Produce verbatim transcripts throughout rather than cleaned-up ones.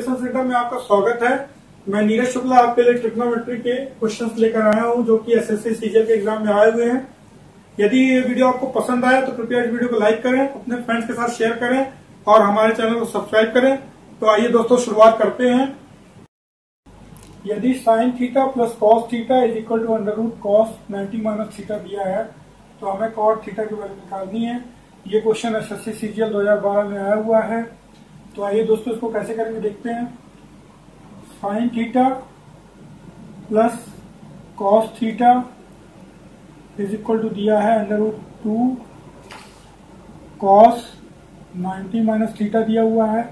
Calculation centre में आपका स्वागत है। मैं नीरज शुक्ला आपके लिए ट्रिग्नोमेट्री के क्वेश्चंस लेकर आया हूं जो कि एसएससी सीजीएल के एग्जाम में आए हुए हैं। यदि ये वीडियो आपको पसंद आए तो कृपया इस वीडियो को लाइक करें, अपने फ्रेंड्स के साथ शेयर करें और हमारे चैनल को सब्सक्राइब करें। तो आइए दोस्तों शुरुआत करते हैं। यदि sine theta plus cos theta is equal to under root cos ninety minus theta दिया है तो हमें कॉट थीटा की वैल्यू निकालनी है। ये क्वेश्चन एसएससी सीजीएल दो हजार बारह में आया हुआ है। तो आइए दोस्तों इसको कैसे करेंगे देखते हैं। Sine theta plus cos theta is equal to दिया है under root two cos ninety minus theta दिया हुआ है।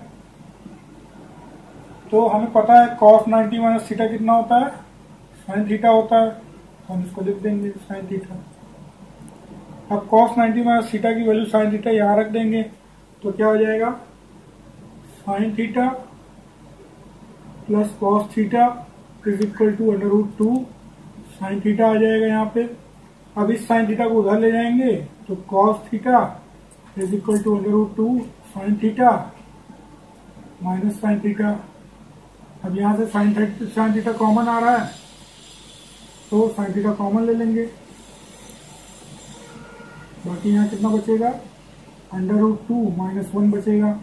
तो हमें पता है कॉस नाइन्टी माइनस थीटा कितना होता है, साइन थीटा होता है। तो हम इसको लिख देंगे साइन थीटा। अब कॉस नाइन्टी माइनस थीटा की वैल्यू साइन थीटा यहां रख देंगे तो क्या हो जाएगा, sine theta plus cos theta is equal to under root two sine theta आ जाएगा यहाँ पे। अब इस साइन थीटा को उधर ले जाएंगे तो cos theta is equal to under root two sine theta minus sine theta. अब यहाँ से साइन साइन थीटा कॉमन आ रहा है तो साइन थीटा कॉमन ले लेंगे। बाकी यहाँ कितना बचेगा, under root two minus one बचेगा।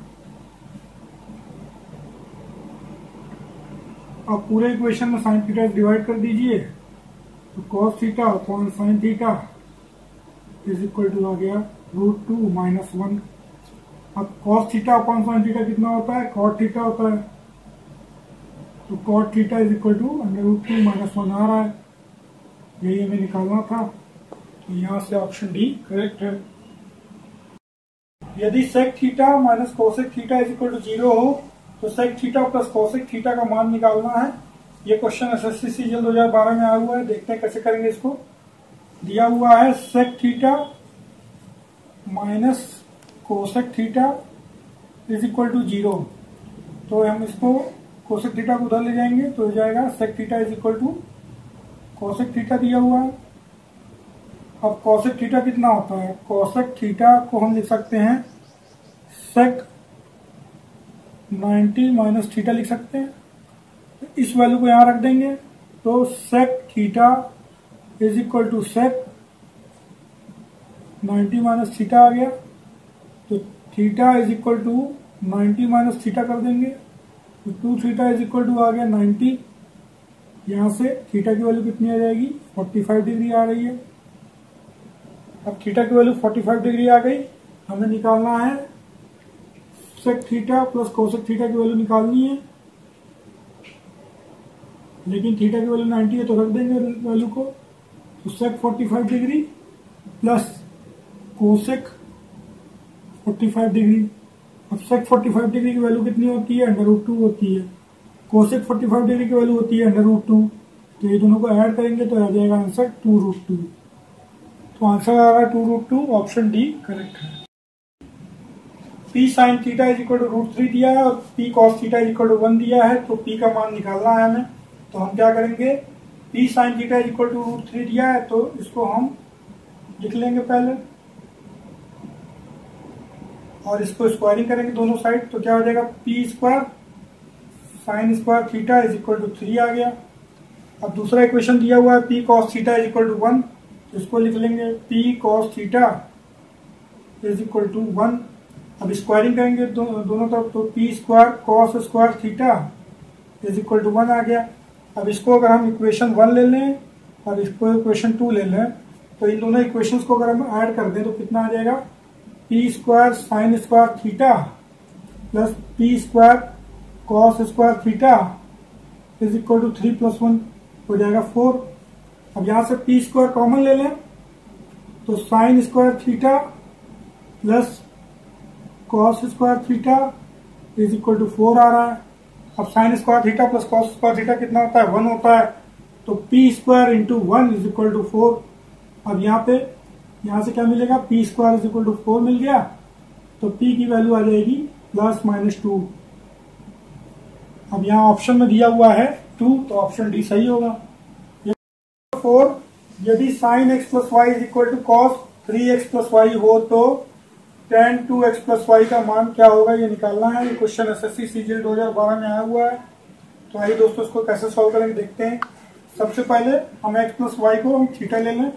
अब पूरे इक्वेशन में साइन थीटा डिवाइड कर दीजिए तो cos theta upon sine theta is equal to आ गया रूट टू माइनस वन। अब cos theta upon sine theta कितना होता है, कॉट थीटा होता है। तो cot theta is equal to under root two minus one आ रहा है। यही हमें निकालना था। तो यहाँ से ऑप्शन डी करेक्ट है। यदि sec theta minus cosec theta is equal to zero हो तो sec theta plus cosec theta का मान निकालना है। ये क्वेश्चन एसएससी सीजीएल दो हजार बारह में आया हुआ है। देखते हैं कैसे करेंगे इसको। दिया हुआ है sec theta minus cosec theta is equal to zero. तो हम इसको कोसेक थीटा को उधर ले जाएंगे तो हो जाएगा sec theta is equal to cosec theta दिया हुआ है। अब कोसेक थीटा कितना होता है, कोसेक थीटा को हम लिख सकते हैं सेक नाइन्टी माइनस थीटा लिख सकते हैं। इस वैल्यू को यहां रख देंगे तो sec theta is equal to sec ninety minus theta आ गया। तो theta is equal to ninety minus theta कर देंगे तो two theta is equal to आ गया नाइन्टी। यहां से थीटा की वैल्यू कितनी आ जाएगी, फोर्टी फाइव डिग्री आ रही है। अब थीटा की वैल्यू फोर्टी फाइव डिग्री आ गई। हमें निकालना है sec theta plus cosec theta की वैल्यू निकालनी है, लेकिन थीटा की वैल्यू नाइन्टी है तो रख देंगे वैल्यू को। तो sec forty five degree plus cosec forty five degree. अब सेक फोर्टी फाइव डिग्री की वैल्यू कितनी होती है, अंडर रूट टू होती है। कोसेक फोर्टी फाइव डिग्री की वैल्यू होती है अंडर रूट टू। तो ये दोनों को ऐड करेंगे तो आ जाएगा आंसर टू रूट टू। तो आंसर आ रहा है two root two. Option D correct है। P sine theta is equal to root three दिया है और P cos theta is equal to one दिया है। तो पी का मान निकालना है हमें। तो हम क्या करेंगे, P sine theta is equal to root three दिया है तो इसको हम लिख लेंगे पहले और इसको स्क्वायरिंग करेंगे दोनों साइड। तो क्या हो जाएगा, P square sine square theta is equal to three आ गया। अब दूसरा इक्वेशन दिया हुआ है P cos theta is equal to one. इसको लिख लेंगे P cos theta is equal to one. अब स्क्वायरिंग करेंगे दो, दोनों तरफ तो P square cos square theta is equal to one आ गया। अब इसको अगर हम इक्वेशन वन ले लें और इसको इक्वेशन टू ले लें तो इन दोनों इक्वेशंस को अगर हम ऐड कर दें तो कितना आ जाएगा, P square sine square theta plus P square cos square theta is equal to three plus one हो जाएगा फोर। अब यहां से पी स्क्वायर कॉमन ले लें तो sine square theta plus cos square theta is equal to four आ रहा है। अब sine square theta plus cos square theta कितना होता है, वन होता है। तो P square into one is equal to four. अब यहाँ पे यहां से क्या मिलेगा, P square is equal to four मिल गया। तो पी की वैल्यू आ जाएगी प्लस माइनस टू। अब यहाँ ऑप्शन में दिया हुआ है टू तो ऑप्शन डी सही होगा। फोर, यदि sine x plus y is equal to cos three x plus y हो तो tan two x plus y का मान क्या होगा ये निकालना है। ये क्वेश्चन एसएससी सीजीएल दो हज़ार बारह में आया हुआ है। तो आइए दोस्तों इसको कैसे सॉल्व करेंगे देखते हैं। सबसे पहले हम एक्स प्लस वाई को हम थीटा ले लें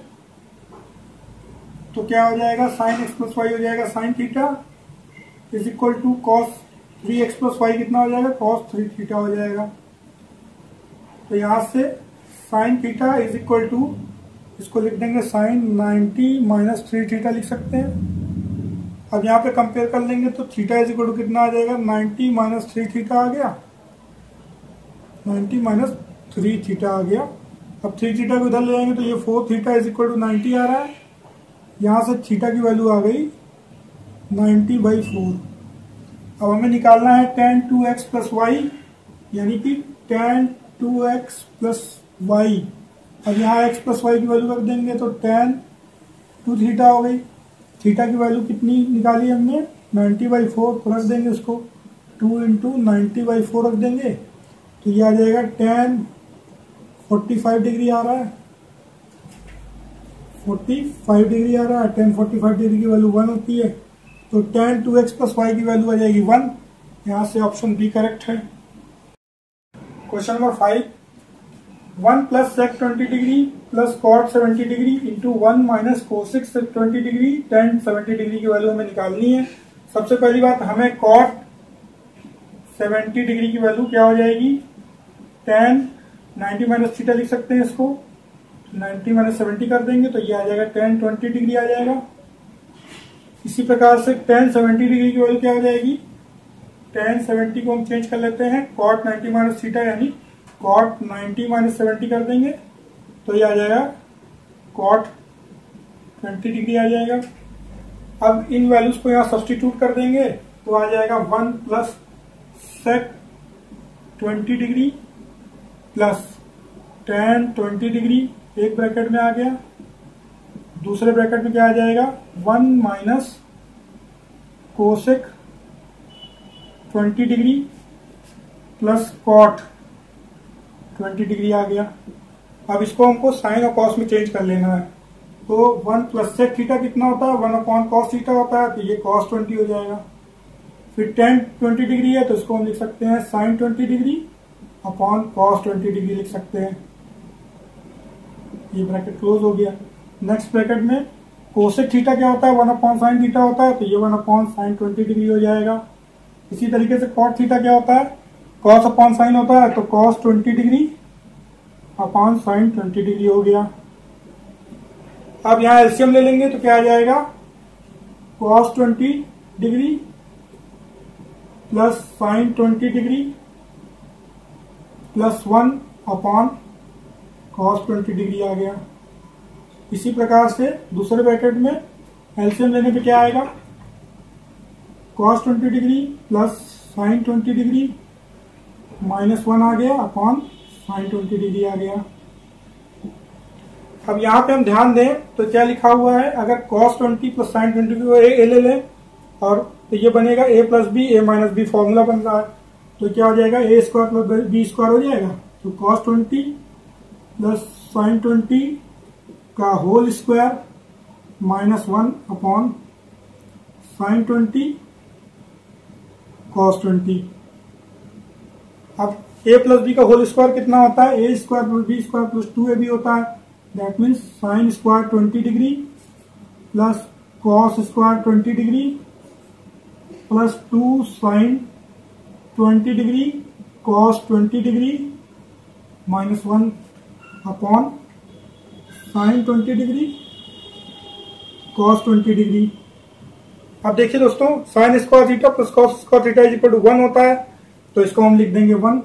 तो क्या हो जाएगा, साइन एक्स प्लस वाई हो जाएगा sine theta is equal to cos three x plus y कितना हो जाएगा, कॉस थ्री थीटा हो जाएगा। तो यहां से sine theta is equal to इसको लिख देंगे sine ninety minus three theta लिख सकते हैं। अब यहाँ पे कंपेयर कर लेंगे तो थीटा इज इक्वल टू कितना आ जाएगा, नाइन्टी माइनस थ्री थीटा आ गया, नाइन्टी माइनस थ्री थीटा आ गया। अब थ्री थीटा को इधर ले जाएंगे तो ये four theta is equal to ninety आ रहा है। यहाँ से थीटा की वैल्यू आ गई नाइन्टी बाई फोर। अब हमें निकालना है tan two x plus y, यानी कि tan two x plus y. अब यहाँ एक्स प्लस वाई की वैल्यू रख देंगे तो टेन टू थीटा हो गई। थीटा की वैल्यू कितनी निकाली हमने, नाइन्टी बाई फोर, तो रख देंगे उसको two into ninety by four रख देंगे तो ये आ जाएगा टेन फोर्टी फाइव डिग्री आ रहा है, फोर्टी फाइव डिग्री आ रहा है। टेन फोर्टी फाइव डिग्री की वैल्यू वन होती है तो tan two x plus y की वैल्यू आ जाएगी वन। यहाँ से ऑप्शन बी करेक्ट है। Question number five, one plus sec twenty degree plus cot seventy degree into one minus cosec twenty degree tan seventy degree की value हमें निकालनी है। सबसे पहली बात हमें कॉट सेवेंटी डिग्री की वैल्यू क्या हो जाएगी, टेन नाइन्टी माइनस थीटा लिख सकते हैं इसको, नाइन्टी माइनस सेवेंटी कर देंगे तो ये आ जाएगा टेन ट्वेंटी डिग्री आ जाएगा। इसी प्रकार से टेन सेवेंटी डिग्री की वैल्यू क्या हो जाएगी, टेन सेवेंटी को हम चेंज कर लेते हैं कॉट नाइन्टी माइनस थीटा यानी कॉट नाइन्टी माइनस सेवेंटी कर देंगे तो ये आ जाएगा कॉट ट्वेंटी डिग्री आ जाएगा। अब इन वैल्यूज को यहाँ सब्स्टिट्यूट कर देंगे तो आ जाएगा one plus sec twenty degree plus tan twenty degree एक ब्रैकेट में आ गया, दूसरे ब्रैकेट में क्या आ जाएगा one minus cosec twenty degree plus cot twenty degree आ गया। अब इसको हमको साइन और कॉस में चेंज कर लेना है तो वन प्लस सेक थीटा कितना होता है, वन अपॉन कॉस थीटा होता है तो ये कॉस ट्वेंटी हो जाएगा। फिर टेन ट्वेंटी डिग्री है तो इसको हम लिख सकते हैं sine twenty degree upon cos twenty degree लिख सकते हैं। ये ब्रैकेट क्लोज हो गया। नेक्स्ट ब्रैकेट में कोसेक थीटा क्या होता है, वन अपॉन साइन थीटा होता है तो ये one upon sine twenty degree हो जाएगा। इसी तरीके से कॉट थीटा क्या होता है, कॉस अपॉन साइन होता है तो cos twenty degree upon sine twenty degree हो गया। अब यहाँ एलसीएम ले लेंगे तो क्या आ जाएगा, cos twenty degree plus sine twenty degree plus one upon cos twenty degree आ गया। इसी प्रकार से दूसरे ब्रैकेट में एलसीएम लेने पे क्या आएगा, cos twenty degree plus sine twenty degree minus one आ गया अपॉन साइन ट्वेंटी डिग्री आ गया। अब यहाँ पे हम ध्यान दें तो क्या लिखा हुआ है, अगर cos twenty plus sine twenty को ए ले लें और तो ये बनेगा A plus B, A minus B formula बन रहा है तो क्या हो जाएगा A square plus B square हो जाएगा। तो cos twenty plus sine twenty का whole square minus one upon sine twenty cos twenty. अब ए प्लस बी का होल स्क्वायर कितना होता है, A square plus B square plus two A B होता है। That means sine square twenty degree plus cos square twenty degree plus two sine twenty degree cos twenty degree minus one upon sine twenty degree cos twenty degree. अब देखिए दोस्तों, sine square theta plus cos square theta is equal to one होता है तो इसको हम लिख देंगे one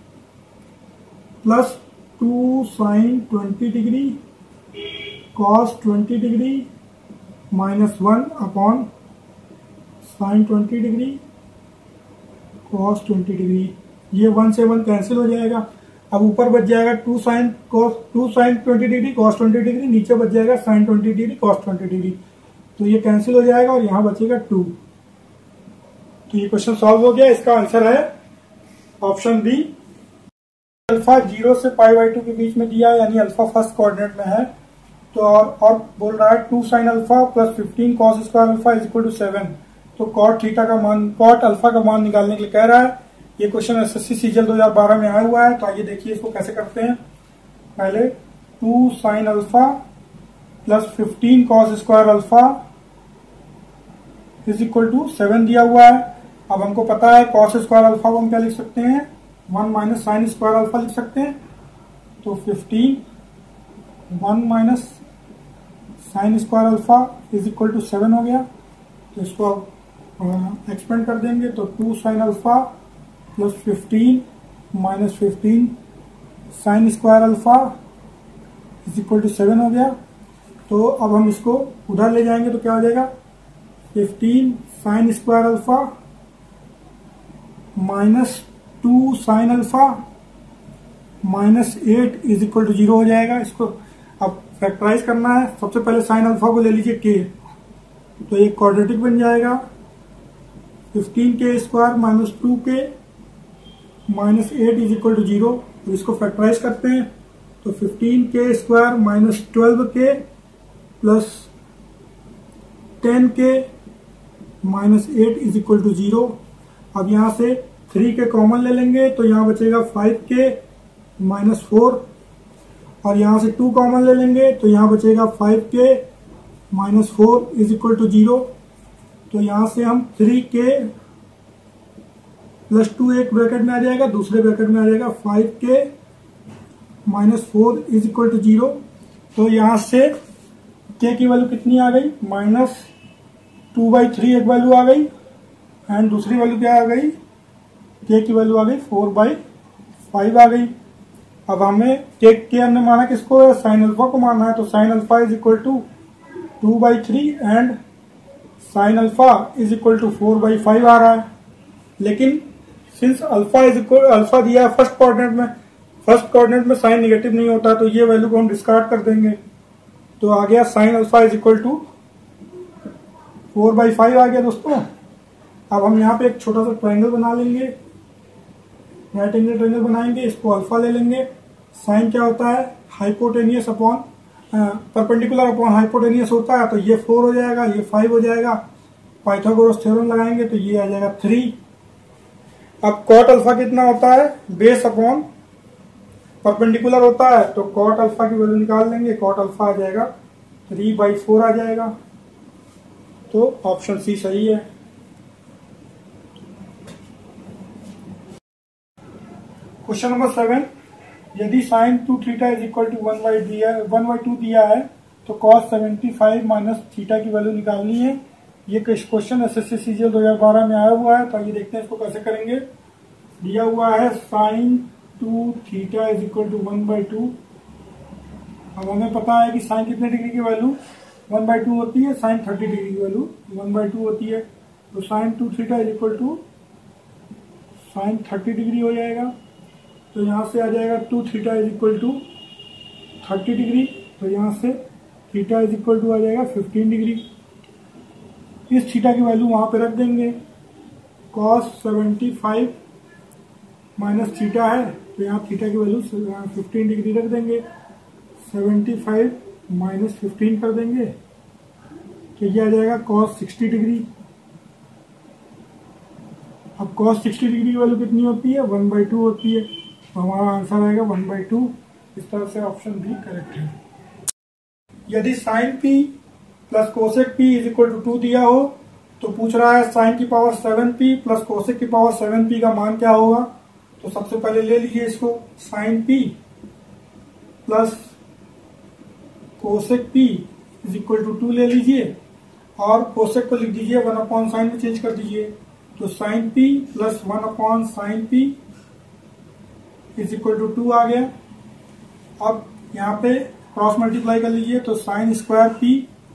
plus two sine twenty degree cos twenty degree minus one upon sine twenty degree cos twenty degree. ये वन से वन कैंसिल हो जाएगा। अब ऊपर बच जाएगा two sine cos two sine twenty degree cos twenty degree, नीचे बच जाएगा sine twenty degree cos twenty degree. तो ये कैंसिल हो जाएगा और यहाँ बचेगा टू। तो ये क्वेश्चन सॉल्व हो गया। इसका आंसर है ऑप्शन बी। अल्फा जीरो से पाई बाई टू के बीच में दिया है, यानी अल्फा फर्स्ट कोऑर्डिनेट में है तो और, और बोल रहा है two sine alpha plus fifteen cos square alpha is equal to seven. तो कॉट थीटा का मान, कॉट अल्फा का मान निकालने के लिए कह रहा है। ये क्वेश्चन एसएससी सीजीएल दो हज़ार बारह में आया हुआ है। तो आइए देखिए इसको कैसे करते हैं। पहले two sine alpha plus fifteen cos square alpha is equal to seven दिया हुआ है। अब हमको पता है कॉस स्क्वायर अल्फा को हम क्या लिख सकते हैं, one minus sine square alpha लिख सकते हैं। तो fifteen one minus sine square alpha is equal to seven हो गया। तो इसको एक्सपेंड कर देंगे तो two sine alpha plus fifteen minus fifteen sine square alpha is equal to seven हो गया। तो अब हम इसको उधर ले जाएंगे तो क्या हो जाएगा, fifteen sine square alpha minus two sine alpha minus eight is equal to zero हो जाएगा। इसको अब फैक्टराइज करना है। सबसे पहले साइन अल्फा को ले लीजिए के, तो एक क्वाड्रेटिक बन जाएगा। Fifteen k square minus two k minus eight is equal to zero. तो इसको फैक्टराइज करते हैं तो fifteen k square minus twelve k plus ten k minus eight is equal to zero. अब यहां से थ्री के कॉमन ले लेंगे तो यहां बचेगा फाइव के माइनस फोर, और यहां से टू कॉमन ले लेंगे तो यहां बचेगा five k minus four is equal to zero. तो यहां से हम थ्री के प्लस टू एक ब्रैकेट में आ जाएगा, दूसरे ब्रैकेट में आ जाएगा five k minus four is equal to zero. तो यहां से के की वैल्यू कितनी आ गई, माइनस टू बाई थ्री एक वैल्यू आ गई, एंड दूसरी वैल्यू क्या आ गई, के की वैल्यू आ गई फोर बाई फाइव आ गई। अब हमें के के हमने माना किसको है, साइन अल्फा को माना है। तो sine alpha is equal to two by three and sine alpha is equal to four by five आ रहा है। लेकिन since alpha is equal alpha दिया है फर्स्ट कोऑर्डिनेट में, फर्स्ट कोऑर्डिनेट में साइन नेगेटिव नहीं होता, तो ये वैल्यू को हम डिस्कार्ड कर देंगे। तो आ गया sine alpha is equal to four by five आ गया दोस्तों। अब हम यहाँ पे एक छोटा सा ट्राइंगल बना लेंगे, राइट एंगल ट्राइंगल बनाएंगे। इसको अल्फा ले लेंगे। साइन क्या होता है, hypotenuse upon perpendicular upon hypotenuse होता है। तो ये फोर हो जाएगा, ये फाइव हो जाएगा। पाइथागोरस थ्योरम लगाएंगे तो ये आ जाएगा थ्री। अब कॉट अल्फा कितना होता है, बेस अपॉन परपेंडिकुलर होता है। तो कॉट अल्फा की वैल्यू निकाल लेंगे, कॉट अल्फा आ जाएगा थ्री बाई फोर आ जाएगा। तो ऑप्शन सी सही है। क्वेश्चन नंबर सेवन, यदि sine two theta is equal to one by दिया वन बाई टू दिया है तो cos seventy five minus theta की वैल्यू निकालनी है। ये क्वेश्चन एसएससी सीजीएल दो हज़ार बारह में आया हुआ है। तो ये देखते हैं इसको कैसे करेंगे। दिया हुआ है sine two theta is equal to one by two. अब हमें पता है कि साइन कितने डिग्री की वैल्यू वन बाई टू होती है, साइन थर्टी डिग्री की वैल्यू वन बाई टू होती है। तो sine two theta is equal to sine thirty degree हो जाएगा। तो यहाँ से आ जाएगा two theta is equal to thirty degree. तो यहाँ से थीटा इज इक्वल टू आ जाएगा फिफ्टीन डिग्री। इस थीटा की वैल्यू वहां पे रख देंगे। Cos seventy five minus theta है तो यहाँ थीटा की वैल्यू फिफ्टीन डिग्री रख देंगे। सेवेंटी फाइव माइनस फिफ्टीन कर देंगे तो ये आ जाएगा कॉस सिक्सटी डिग्री। अब कॉस सिक्सटी डिग्री की वैल्यू कितनी होती है, वन बाई टू होती है। तो हमारा आंसर आएगा वन बाई टू। इस तरह से ऑप्शन बी करेक्ट है। यदि sine P plus cosec P is equal to two दिया हो तो पूछ रहा है साइन की power seven P plus cosec की पावर सेवन पी का मान क्या होगा। तो सबसे पहले ले लीजिए इसको, sine P plus cosec P is equal to two ले लीजिए और कोसेक को लिख दीजिए वन अपॉन साइन में चेंज कर दीजिए। तो sine P plus one upon sine P is equal to two आ गया। अब यहाँ पे क्रॉस मल्टीप्लाई कर लीजिए तो sine square P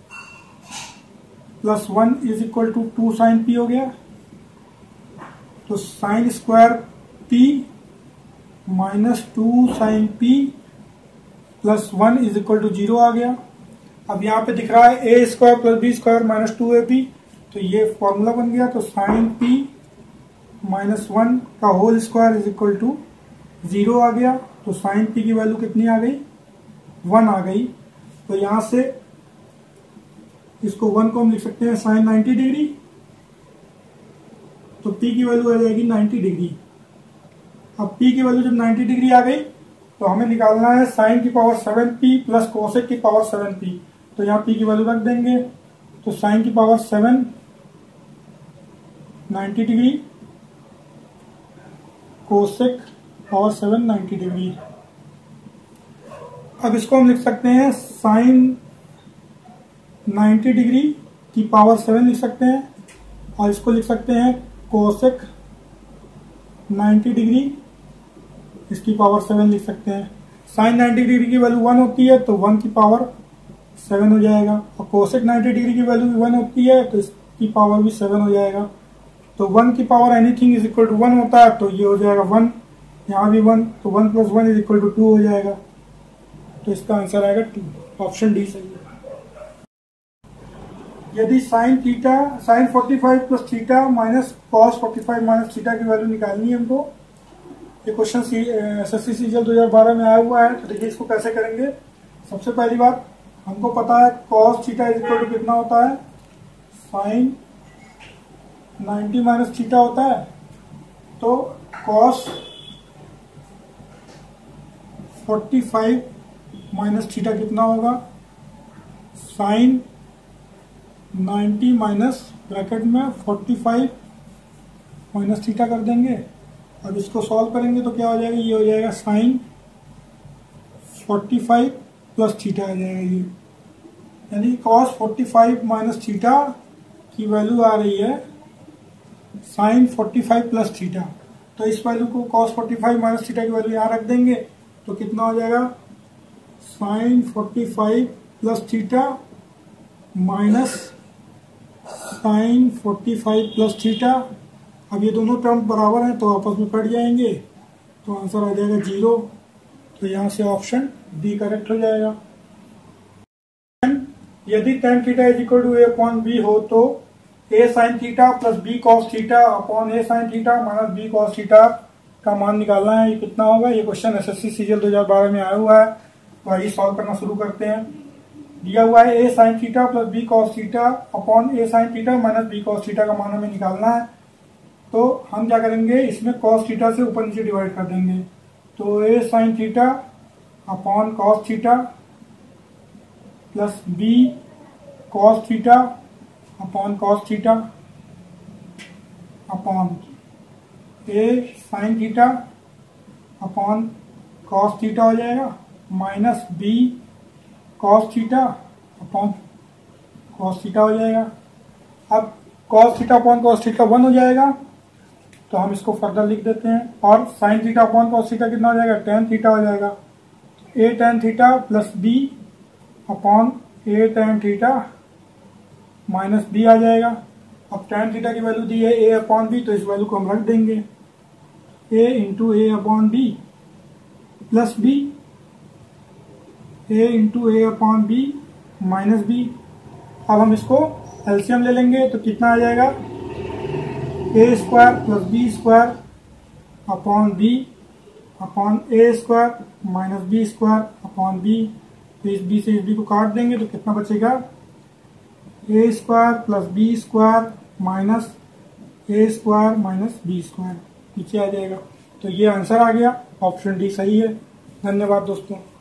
plus one is equal to two sine P हो गया। तो sine square P minus two sine P plus one is equal to zero आ गया। अब यहाँ पे दिख रहा है A square plus B square minus two A B. तो ये फॉर्मूला बन गया। तो साइन पी माइनस वन का whole square is equal to zero आ गया। तो साइन पी की वैल्यू कितनी आ गई, वन आ गई। तो यहां से इसको वन को हम लिख सकते हैं साइन नाइन्टी डिग्री, तो P की वैल्यू आ जाएगी नाइन्टी डिग्री। अब P की वैल्यू जब नाइन्टी डिग्री आ गई तो हमें निकालना है साइन की power seven P plus cosec की पावर सेवन पी। तो यहाँ P की वैल्यू रख देंगे, तो साइन की power seven ninety degree, cosec power seven ninety degree. अब इसको हम लिख सकते हैं साइन नाइन्टी डिग्री की पावर सेवन लिख सकते हैं, और इसको लिख सकते हैं कोसेक नाइन्टी डिग्री इसकी पावर सेवन लिख सकते हैं। साइन नाइन्टी डिग्री की वैल्यू वन होती है तो वन की पावर सेवन हो जाएगा, और कोसेक नाइन्टी डिग्री की वैल्यू भी वन होती है तो इसकी पावर भी सेवन हो जाएगा। तो वन की power anything is equal to one होता है, तो ये हो जाएगा वन, यहाँ भी वन, तो one plus one is equal to two हो जाएगा। तो इसका आंसर आएगा टू, ऑप्शन डी सही है। यदि sine theta sine forty five plus theta minus cos forty five minus theta की वैल्यू निकालनी है हमको। ये question S S C CGL दो हजार बारह में आया हुआ है। तो देखिए इसको कैसे करेंगे। सबसे पहली बात, हमको पता है cos theta is equal to कितना होता है, साइन नाइन्टी माइनस थीटा होता है। तो cos forty five minus theta कितना होगा, साइन नाइन्टी माइनस ब्रैकेट में फोर्टी फाइव माइनस थीटा कर देंगे। अब इसको सॉल्व करेंगे तो क्या हो जाएगा, ये हो जाएगा sine forty five plus theta आ जाएगा ये, यानी cos forty five minus theta की वैल्यू आ रही है sine forty five plus theta. तो इस वैल्यू को cos forty five minus theta की वैल्यू यहाँ रख देंगे तो कितना हो जाएगा, sine forty five plus theta minus sine forty five plus theta. अब ये दोनों टर्म बराबर हैं तो आपस में कट जाएंगे, तो आंसर आ जाएगा जीरो। तो यहाँ से ऑप्शन डी करेक्ट हो जाएगा। यदि tan theta is equal to A upon B हो तो A sine theta plus B cos theta upon A sine theta minus B cos theta का मान निकालना है। ये कितना होगा। ये question S S C CGL दो हजार बारह में आया हुआ है। तो आइए सॉल्व करना शुरू करते हैं। दिया हुआ है A sine theta plus B cos theta upon A sine theta minus B cos theta का मान हमें निकालना है। तो हम क्या करेंगे, इसमें कॉस थीटा से ऊपर नीचे डिवाइड कर देंगे। तो A sine theta upon cos theta plus B cos theta upon cos theta upon A sine theta upon cos theta हो जाएगा minus B cos theta upon cos theta हो जाएगा। अब cos theta upon cos theta one हो जाएगा, तो हम इसको फर्दर लिख देते हैं। और sine theta upon cos theta कितना हो जाएगा, टेन थीटा हो जाएगा। A tan theta plus B upon A tan theta minus B आ जाएगा। अब टेन थीटा की वैल्यू दी है ए अपॉन बी, तो इस वैल्यू को हम रख देंगे A into A upon B plus B A into A upon B minus B. अब हम इसको एलसीएम ले लेंगे तो कितना आ जाएगा, A square plus B square upon B upon A square minus B square upon B. तो इस बी से इस बी को काट देंगे तो कितना बचेगा, A square plus B square minus A square minus B square नीचे आ जाएगा। तो ये आंसर आ गया, ऑप्शन डी सही है। धन्यवाद दोस्तों।